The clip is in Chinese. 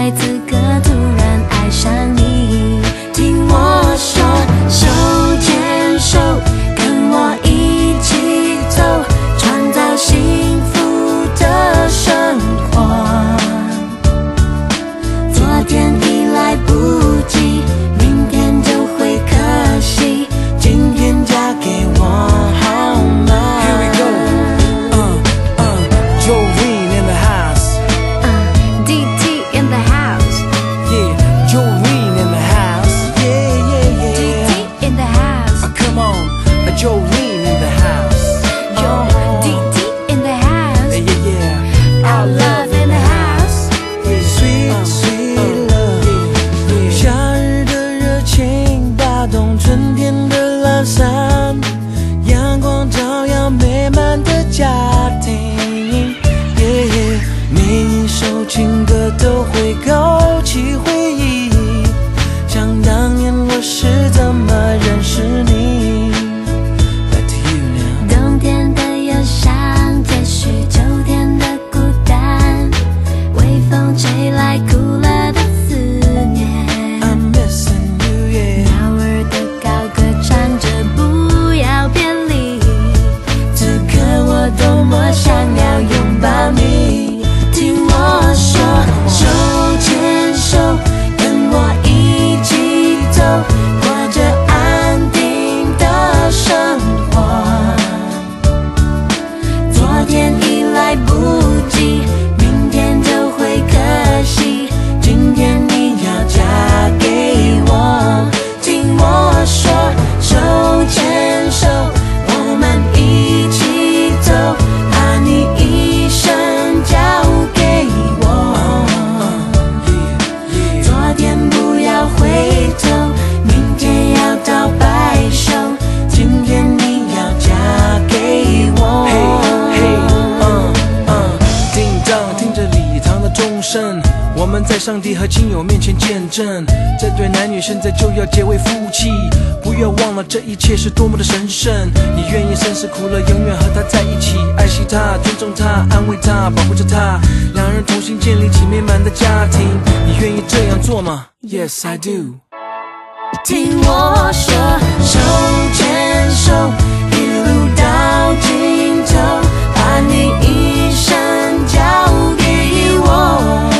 会此刻突然爱上你。听我说，手牵手，跟我一起走，创造幸福的生活。昨天已来不及，明天就会可惜，今天嫁给我好吗？ Here we go. Jolene in the house. DT in the house. Yeah, Jolene in the house. Yeah, yeah, yeah. DT in the house. Come on, Jolene in the house. DT in the house. Yeah, yeah. Our love in the house. Sweet, sweet love. 夏日的热情打动春天的懒散，阳光照耀美满的家庭。每一首情歌都会勾起回忆，想当年我是怎么认识你。Back to you now. 冬天的忧伤接续秋天的孤单，微风吹来哭了的思念。 I'm missing you, yeah. 鸟儿的高歌唱着不要别离，此刻我多么想要拥抱你。听我说，手牵手，跟我一起走，过着安定的生活。昨天已来不及，明天就会可惜，今天你要嫁给我。听我说，手牵手，我们一起走，把你一生交给我。昨天不要回头，明天要到白首，今天你要嫁给我。 叮当，听着礼堂的钟声，我们在上帝和亲友面前见证，这对男女现在就要结为夫妻。不要忘了这一切是多么的神圣，你愿意生死苦乐永远和他在一起，爱惜他，尊重他，安慰他，保护着他，两人同心建立起美满的家庭。你愿意这样做吗？ Yes, I do. 听我说，手牵手，一路到尽头，把你一生交给我。